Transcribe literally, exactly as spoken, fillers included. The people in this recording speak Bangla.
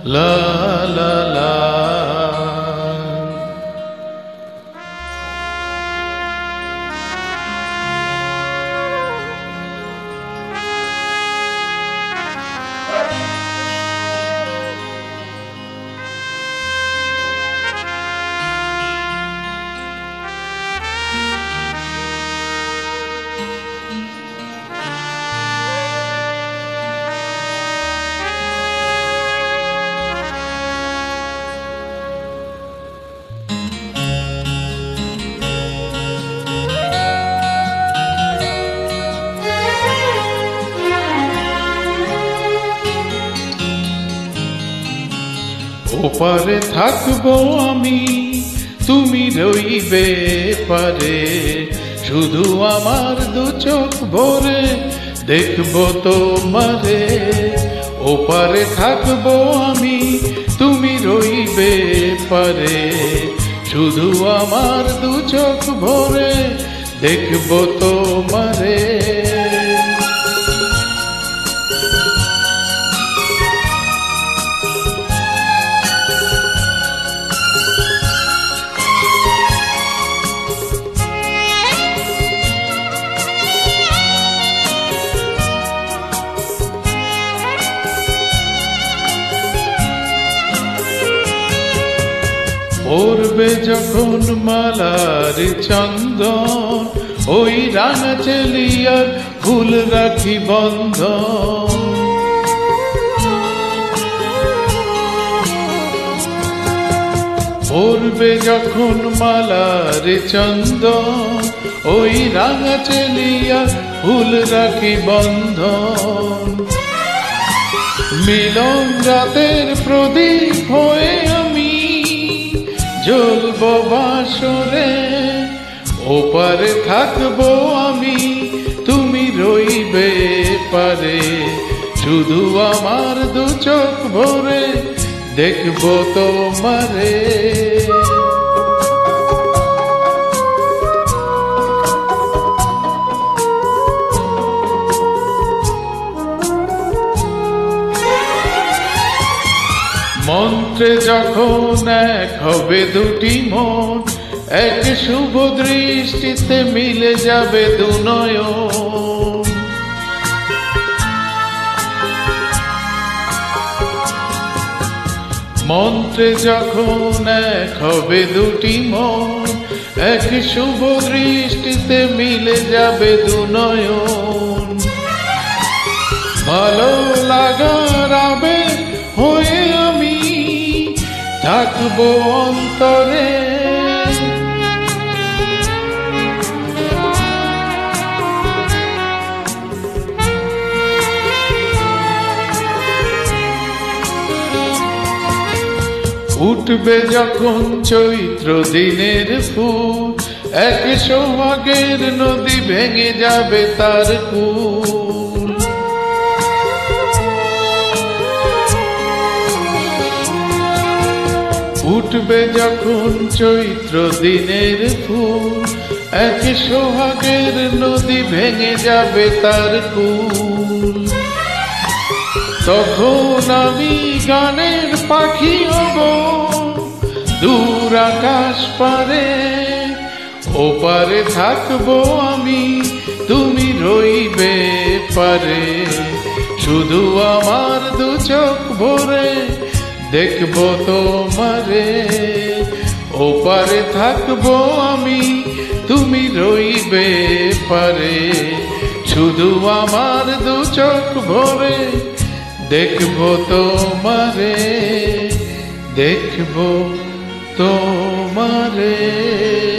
লা লা লা। ওপারে থাকবো আমি, তুমি রইবে পারে, শুধু আমার দু চোখ ভরে দেখবো তোমারে। ওপারে থাকবো আমি, তুমি রইবে পারে, শুধু আমার দু চোখ ভরে দেখবো তোমারে। পড়বে যখন মালার চন্দন, ওই রাঙা চেলিয়ার ফুল রাখি বন্ধন। পড়বে যখন মালার চন্দন, ওই রাঙা চেলিয়ার ফুল রাখি বন্ধন। মিলন রাতের প্রদীপ হয়ে আমি জ্বলবো বাসরে। ওপারে থাকবো আমি, তুমি রইবে পারে, শুধু আমার দু চোখ ভরে দেখবো তোমারে। মন্ত্রে যখন এক হবে দুটি মন, এক শুভ দৃষ্টিতে মিলে যাবে দু নয়ন। মন্ত্রে যখন এক হবে দুটি মন, এক শুভ দৃষ্টিতে মিলে যাবে দু নয়ন। ভালো লাগার আবেগ হয়ে আমি থাকবো অন্তরে। উঠবে যখন চৈত্র দিনের ফুল, এক সোহাগের নদী ভেঙে যাবে তার কূল। উঠবে যখন চৈত্র দিনের ফুল, এক সোহাগের নদী ভেঙে যাবে তার কূল। তখন আমি গানের পাখি হব দূর আকাশ পারে। ওপারে থাকবো আমি, তুমি রইবে পারে, শুধু আমার দু চোখ ভরে দেখবো তোমারে। ওপারে থাকবো আমি, তুমি রইবে পারে, শুধু আমার দু চোখ ভরে দেখবো তোমারে, দেখবো তোমারে।